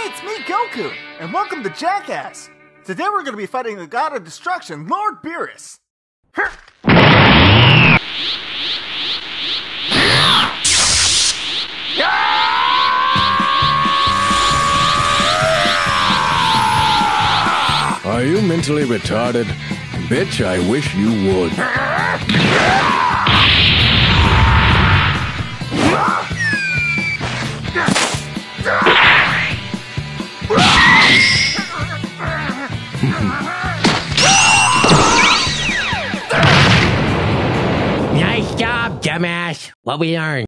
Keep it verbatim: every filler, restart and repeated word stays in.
it's me, Goku, and welcome to Jackass. Today we're going to be fighting the god of destruction, Lord Beerus. Are you mentally retarded? Bitch, I wish you would. Nice job, dumbass. What we learned?